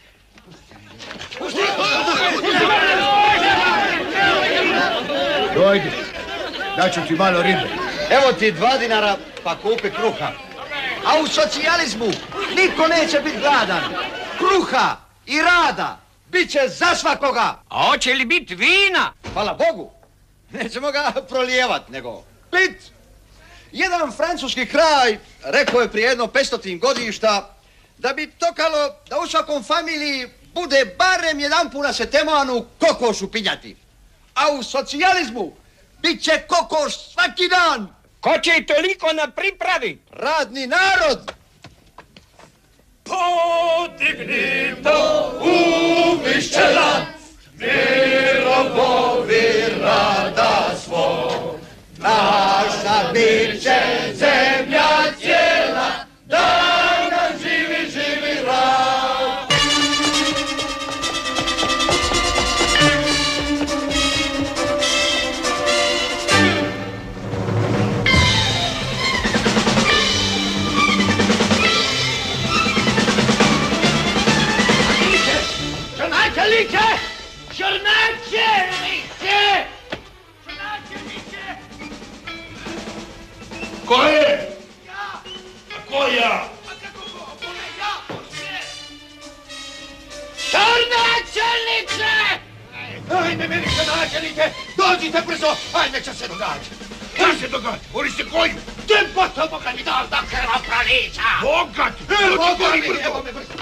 Dojdi, daću ti malo ribe. Evo ti dva dinara, pa kupi kruha. A u socijalizmu niko neće biti gladan. Kruha i rada bit će za svakoga. A hoće li biti vina? Hvala Bogu. Nećemo ga prolijevat, nego pit. Jedan francuski kraj rekao je prije jedno petstotim godišta da bi tokalo da u svakom familiji bude barem jedan puna se temanu kokošu pinjati. A u socijalizmu bit će kokoš svaki dan. Ko će toliko na pripravi? Radni narod. Podignimo umišćelat, mirobovi rada svog. Naša bit će zemlja cijela, da nam živi, živi rad. Čornačelniče! Čornačelniče! Ko je? Ja! A ko ja? A kako ko? Ko ne ja? Čornačelniče! Ajme, velika načelnice, dođite brzo, ajme će se događa. Šta se događa? Oni se koji? Te bota Boga mi dal da krva pravica! Bogat! E, Bogat! evo me brzo!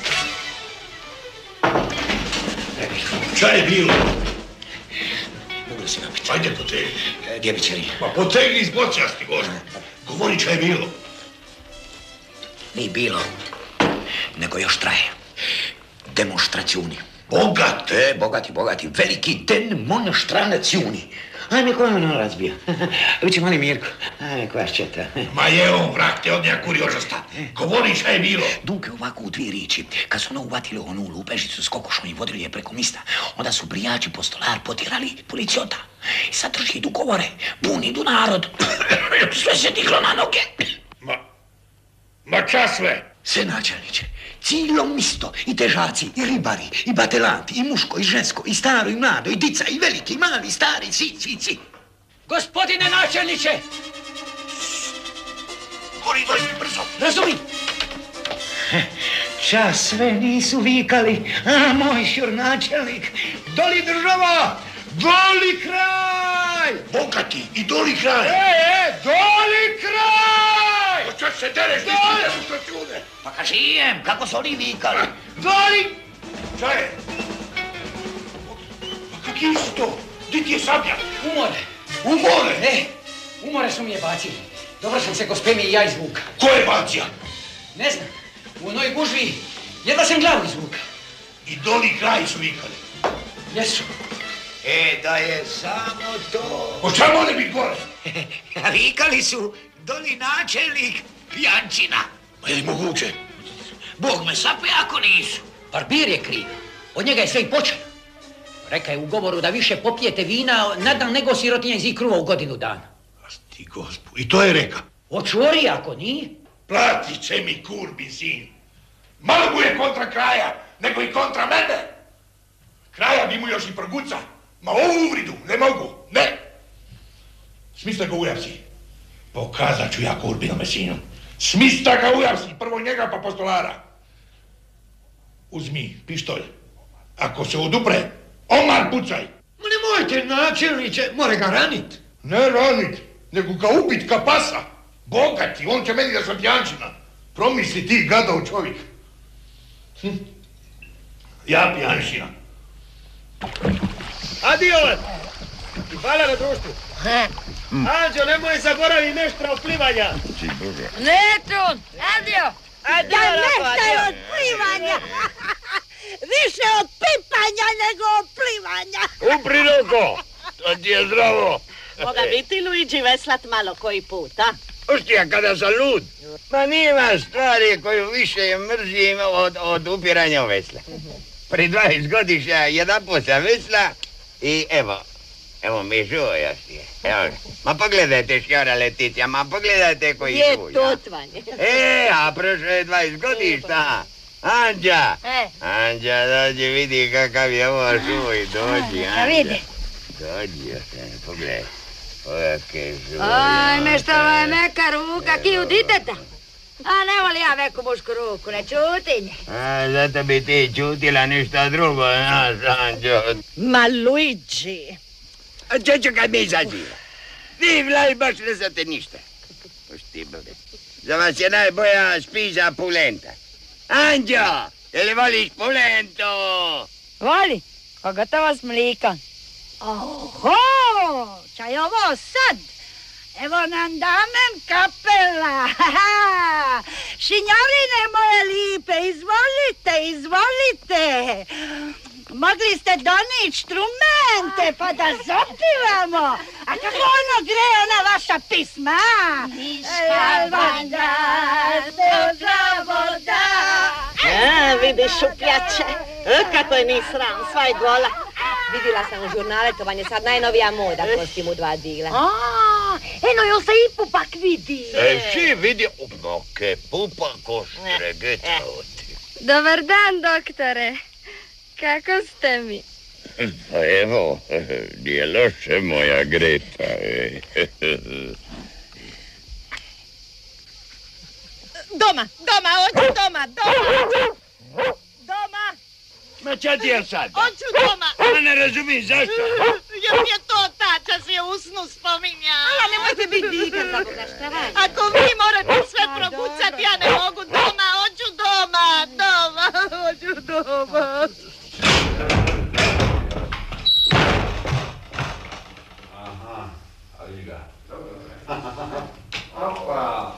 Šta je bilo? Mogu si napiti. Ajde, potegni. Gdje bi ćeri? Pa potegni iz bočasti, Bože. Govori šta je bilo. Nije bilo, nego još traje. Demonstracioni. Bogat? E, bogati, bogati. Veliki demonstracioni. Ajme, koja ono razbija? Viće mali Mirko. Ajme, koja ščeta. Ma je on, vrak te od nja kuriožosta. Govori šta je bilo. Dunke, ovako u dvije riječi. Kad su ono uvatili onu lupežicu s kokošom i vodili je preko mista, onda su brijači postolar potirali policijota. I sad drži idu govore. Bun idu narod. Sve se diglo na noge. Ma, ma ča sve? Sve, načelniče. Cijelo misto, i težaci, i ribari, i batelanti, i muško, i žensko, i staro, i mlado, i dica, i veliki, i mali, i stari, svi, svi, svi. Gospodine načelniče! Gori, doj mi brzo! Razumi! Ča sve nisu vikali, a moj šur načelnik, doli država, doli kraj! Bogati i doli kraj! E, e, doli kraj! Pa čas se dereš, ti si demonstracione! Pa kažijem, kako su oni vikali? Doli! Ča je? Pa kak je isto? Di ti je sablja? Umore! Umore? E, umore su mi je bacili. Dobro sam se gospemi i ja izvuka. Ko je bacija? Ne znam, u onoj gužvi jedva sam glavu izvuka. I doli kraj su vikali. Jesu. E, da je samo to... Po čemu ne bit gore? Vikali su doli načelnik pijančina. Pa je li moguće? Bog me sape ako nisu. Barbir je kriv. Od njega je sve i počelo. Reka je u govoru da više popijete vina na dan nego sirotinja iz ikruva u godinu dana. A sti gospu, i to je reka. Očuri ako nije. Platit će mi kurbi sin. Malo mu je kontra kraja, nego i kontra mene. Kraja bi mu još i proguca. Ma ovu uvridu ne mogu, ne. Smisla ga ujapsi. Pokazat ću ja kurbinome sinu. Smisla ga ujapsi, prvo njega pa postolara. Uzmi pištolj. Ako se odupre, omar pucaj. Ma nemojte, načelniče, more ga ranit. Ne ranit, nego ga ubit ka pasa. Bogati, on će meni da sam pijančina. Promisli ti, gadov čovjek. Hm. Ja pijančina. Adio! I hvala na društvu. Anđo, nemoj zaboravi meštra od plivanja. Neću, adio. Adio, Ja Rako, neštaj adio. od plivanja. Više od pipanja nego od plivanja. Upri Roko, to ti je zdravo. Moga biti Luigi veslat malo koji put, a? Uštija, kada sam lud. Ma nima stvari koju više mrzim od, od upiranja u vesla. Pri dvadeset godišnja jedan put sam vesla i evo, evo mi žuja si. Evo, ma pogledajte škjora Leticija, ma pogledajte koji Je žuja. to tvanje. E, a prošlo je dvadeset godišta. Anđa, E. Anđa, dođi vidi kakav je ovo žuj, dođi, Da Anđa. vidi. Dođi, ostane, pogledaj. Ovake žuja. Ajme, što vam je meka ruka, kiju diteta. A ne voli ja veku mušku ruku, ne čutinje. A, zato bi ti čutila ništa drugo, znaš, Anđo. Ma Luigi. A čeću kad mi izaziva? Vi, vlaj, baš ne znate ništa. Pušti, bude. Za vas je najbolja špiža pulenta. Anđo, je li voliš pulentu? Voli, pogotovo s mlikom. Oho, čaj ovo sad. Evo nam damen kapela. Šinjorine moje lipe, izvolite, izvolite. Mogli ste donit štrumente pa da zapivamo. A kako ono gre ona vaša pisma? Ništa vanda, se zavoda. A, vidiš šupljače. E, kako je mi sram, sva je gola. Vidjela sam u žurnale, to vam je sad najnovija moda, kostim u dva dila. A, eno, jel se i pupak vidi? E, ši vidi, ma ke pupa ko štregeta oti. Dobar dan, doktore. Kako ste mi? Pa evo, nije loše moja Greta. Doma, doma, hoću doma, doma. Doma. Ma ča ti je sad? Hoću doma. Ma ne razumijem, zašto? Jer mi je to tača se u snu spominja. A nemojte biti diga, za Boga, šta radi? Ako vi morate sve propucati, ja ne mogu doma, hoću doma, doma, hoću doma. Aha, ali ga. Opa.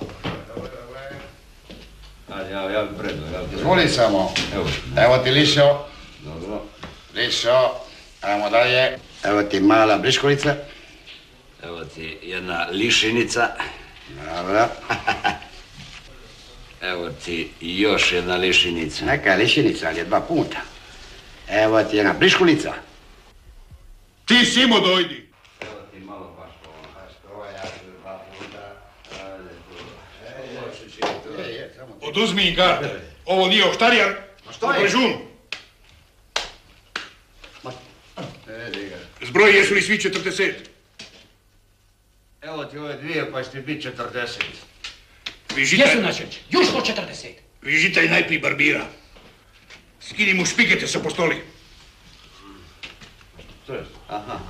Ajde, ja, ja bi predno, ja bi... Izvoli samo. Evo. Evo ti lišo. Dobro. Lišo. Ajmo dalje. Evo ti mala briškolica. Evo ti jedna lišinica. Dobro. Evo ti još jedna lišinica. Neka je lišinica, ali je dva puta. Evo ti jedna briškulica. Ti, Simo, dojdi. Evo ti malo baš ovo. Dva puta. Oduzmi im karte. Ovo nije oštarijan. Što je? Prežun. Zbroj, jesu li svi četrdeset? Evo ti ove dvije, pa će ti biti četrdeset. Jesu načeće, još po četrdeset. Vižitaj najprije barbira. Skini mu špigete sa postoli. To je? Aha.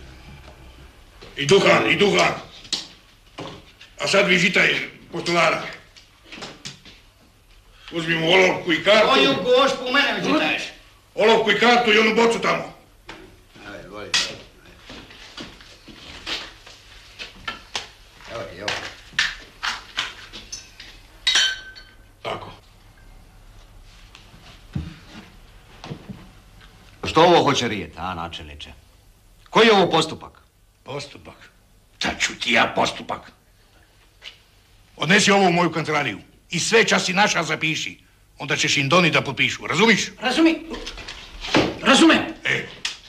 I duhan, i duhan. A sad vižitaj postolara. Uzmi mu olovku i kartu. Koju gošpu mene vižitaješ? Olovku i kartu i onu bocu tamo. Ajde, voli. Evo ti, evo. Tako. Što ovo hoće rijet, a, načelniče? Koji je ovo postupak? Postupak? Sad ću ti ja postupak. Odnesi ovo u moju kancelariju i sve časi naša zapiši. Onda ćeš im doniti da potpišu, razumiš? Razumi. Razumem. E.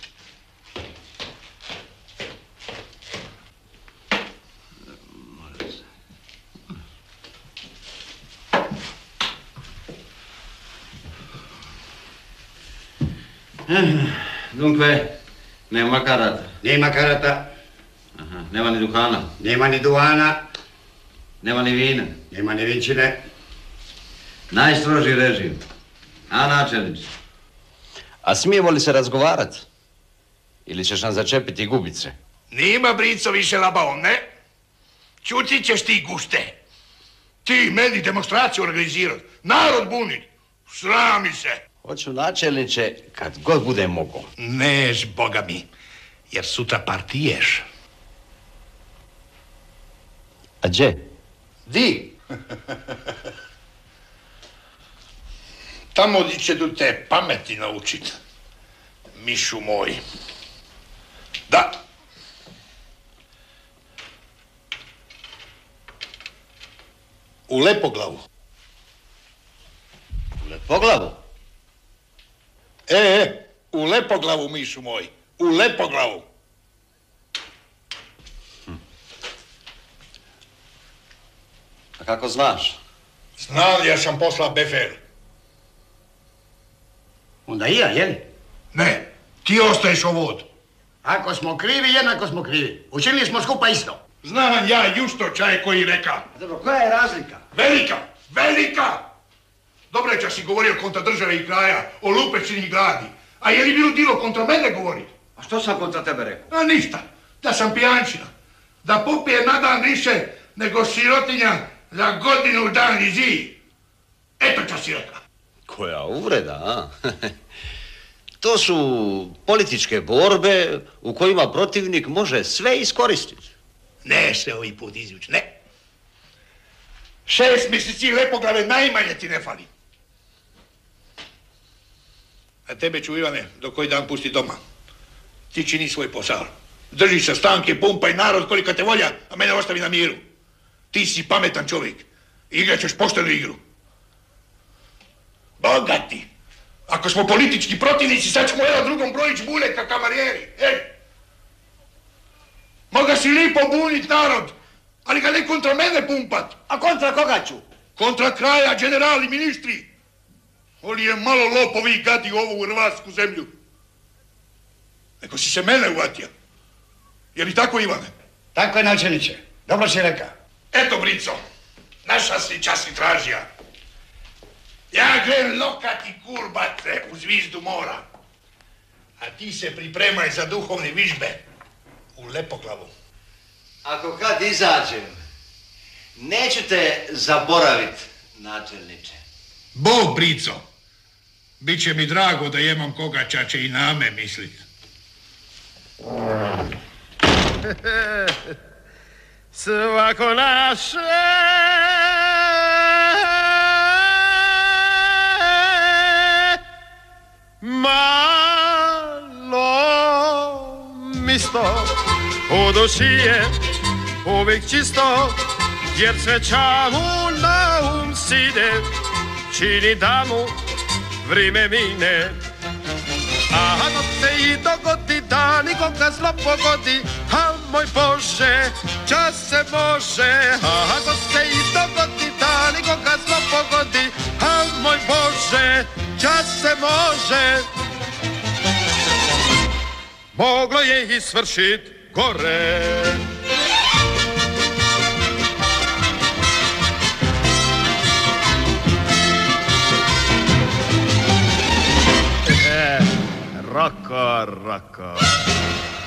Dunque, nema karata. Nema karata. Aha, nema ni duhana. Nema ni duhana. Nema ni vina. Nema ni vinčine. Najstroži režim. A, načelniče? A smijemo li se razgovarat? Ili ćeš nam začepiti gubice? Nima brico više labao, ne? Čuti ćeš ti gušte. Ti meni demonstraciju organizirat. Narod bunit. Srami se. Hoću, načelniče, kad god bude mogo. Neš, boga mi, jer sutra partiješ. A gdje? Di? Tamo di će tu te pameti naučit, mišu moj. Da. U Lepoglavu. U Lepoglavu? E, e, u Lepoglavu, mišu moj. U Lepoglavu. Hm. A kako znaš? Znam, ja sam poslao befer. Onda i ja, jeli? Ne, ti ostaješ ovod. Ako smo krivi, jednako smo krivi. Učinili smo skupa isto. Znam ja justo čaj koji reka. Dobro, koja je razlika? Velika, velika! Dobro je čak si govorio kontra države i kraja, o lupečini i gladi. A je li bilo dilo kontra mene govorit? A što sam kontra tebe rekao? A ništa, da sam pijančina. Da popije na dan više nego sirotinja za godinu dan i zi. Eto čak si rekao. Koja uvreda, a? To su političke borbe u kojima protivnik može sve iskoristiti. Ne se ovaj put izvući, ne. Šest mjeseci Lepoglave najmanje ti ne fali. A tebe ću, Ivane, do koji dan pusti doma. Ti čini svoj posao. Drži se stanke, pumpaj narod koliko te volja, a mene ostavi na miru. Ti si pametan čovjek. Igrat ćeš poštenu igru. Bogati. Ako smo politički protivnici, sad ćemo jedan drugom brojić bune ka kamarijeri. Ej! Moga si lipo bunit narod, ali ga ne kontra mene pumpat. A kontra koga ću? Kontra kraja, generali, ministri. Oli je malo lopovi gadi ovu hrvatsku zemlju. Neko si se mene uvatio. Je li tako, Ivane? Tako je, načelniče. Dobro si rekao. Eto, Brico, naša si časni tražija. Ja gledam lokat i kurbace u zvizdu mora. A ti se pripremaj za duhovne vižbe u Lepoglavu. Ako kad izađem, neću te zaboravit, načelniče. Bog, Brico, bit će mi drago da imam koga čače i na me mislit. Svako naše malo misto u duši je uvijek čisto, jer sreća mu na um side, čini da mu vrime mine. A ako se i dogodi da nikoga zlo pogodi, a moj Bože, čas se može. A ako se i dogodi da nikoga zlo pogodi, a moj Bože, čas se može. Moglo je i svršit gore. Roko, Roko.